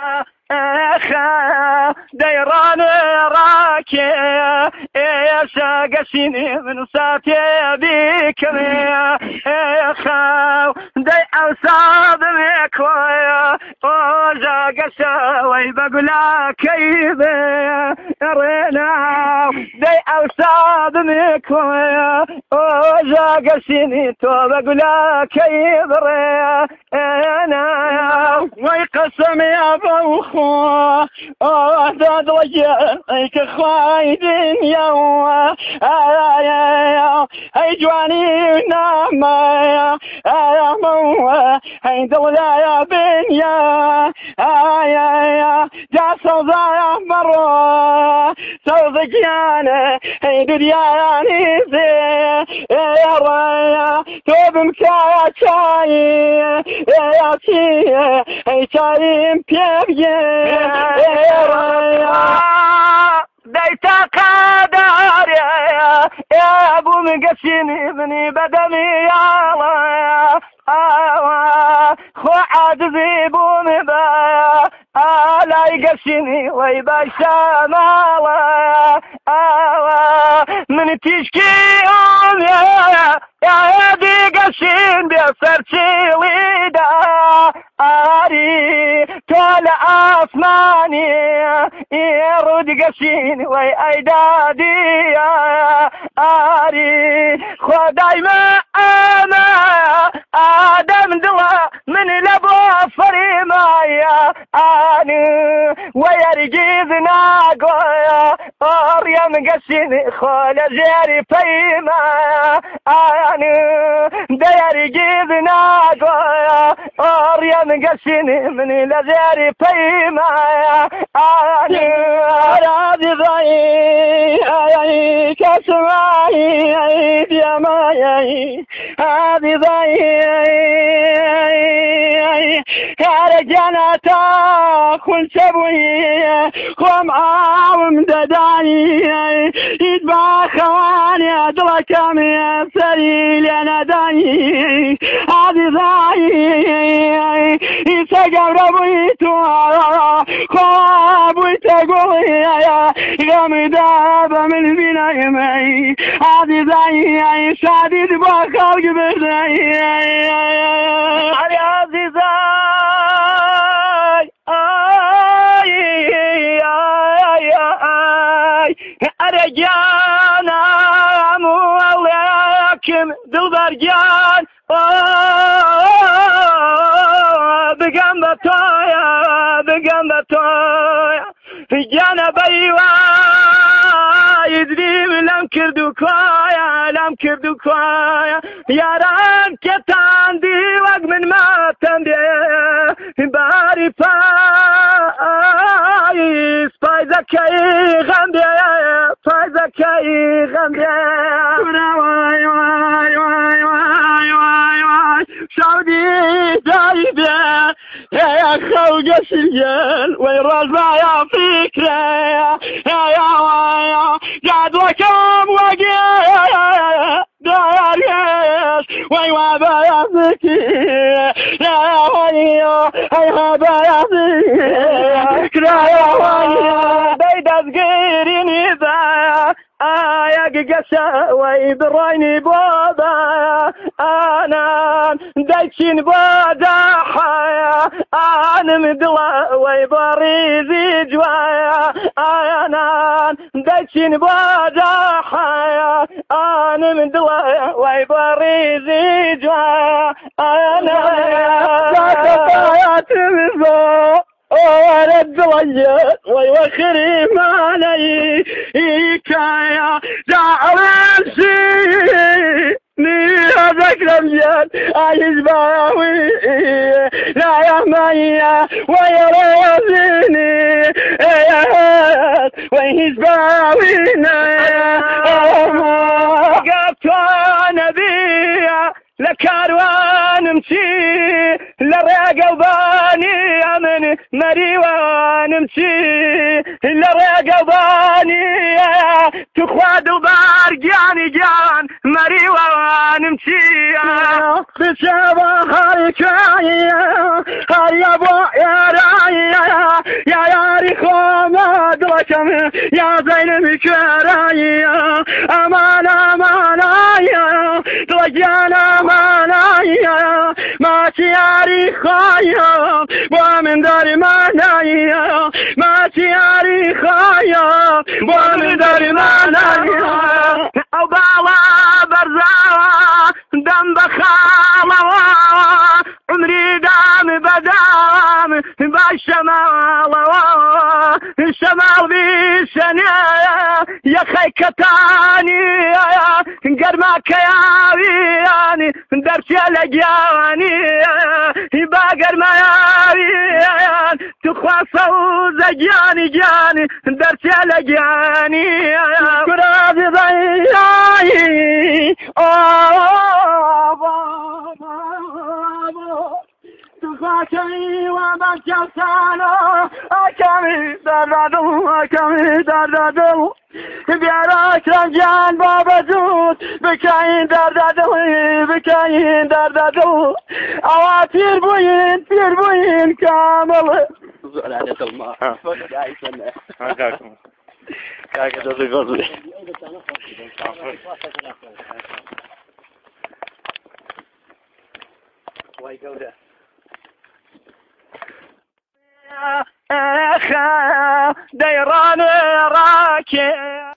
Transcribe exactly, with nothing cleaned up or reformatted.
ديران راكي يا قسيني من ساتي بيك يا خاو دي أوصاد ميكويا وجا قسا ويبقلا كيف رينا دي أوصاد ميكويا وجا قسيني توبقلا كيف رينا ويقسم يا بوخو أهداد رجال أيك خايدين يوا هاي جواني نعمة يا موا هاي دولا يا بنيا جا صوضا يا مروا صوضك يانا هاي درياني زي يا رايا توب مكايا شاي يا شي هاي شاي مبيبيه ديتا قدر يا يا ابو مقسيني مني بدمي يا الله خو عجزي بو مبايا لا يقسيني ويباشا مالا من تشكي يا يا دي قسين بيصرتي ويدا آري طالع آسماني يرد قسين وي أيدادي آري خداي ما أنا آدم دوا من لبو فريمايا آني ويرجيز ناقويا أريم قسين خول زيري فيما آني ديرجيز ناقويا أريم قسيني من لزيري فيما آني راضي ضي كسماي ديماي هذه ضي كارجانا تاكل سبوي ومعاوم دداني يتبع خواني أدرك من سريل أنا داني هذه ضي يسجل ربيتو خواب تقوي غمداب من بناي معي هذه ضي شادد بخلق بردي هذه ضي أرجانا مولاكم دلبرجان بقم بطايا بقم بطايا جانا بيوا يدريم لم كردو كوايا لم كردو كوايا يا ران كتاندي وق من ما تندي باري فايس فايزكي غندي فايزكي غندي واي واي واي واي واي واي سعودي دايبي يا خوجة سجل ويرزع يا فكرة يا يا ويا قاعد وكم وقيا داريس وي وابا يا ذكي يا يا ويا هاي وابا يا ذكي يا ويا بيد صغيرين ذا يا قسا ويبريني بابا انا دايشين باداحا انا مدلا ويبريزي جوايا انا دايشين باداحا انا مدلا ويبريزي جوايا انا كفايات مزا ورد رجل ويوخري مالي إيكايا دعرسي هذاك رمجان عايز باوي لا يا مايا ويروزيني يا هات ويهز باوينا قفت نبيا لكاروان مشي لريق وباني من مريوان مشي لريق وباني تخواد وبارجاني جان مريوان مشي بسبا هالكايا هيا بو يا رايا خما دلكم يا زين بكرايا امان امانايا دلجانا امانايا ما تياري خايا ومن دار مانايا ما تياري خايا ومن دار مانايا او باوا برزاوا دم بخاما عمري دام بدام بالشمال الشمال بيشنيا يا خيكتاني قرمك يا وياني درت يا لجاني باقر ما يا ويان تخواصو زجاني جاني درت يا لجاني كرادي ضياي تخاكي وبكتانا أكمي دردو أكمي دردو بيراك رجال بابا جود بكاين دردو بكاين دردو أواتير بوين تير بوين كامل زول على الماء فقد عايشنا كاكم كاكا جزي غزي واي جودة ديران راكي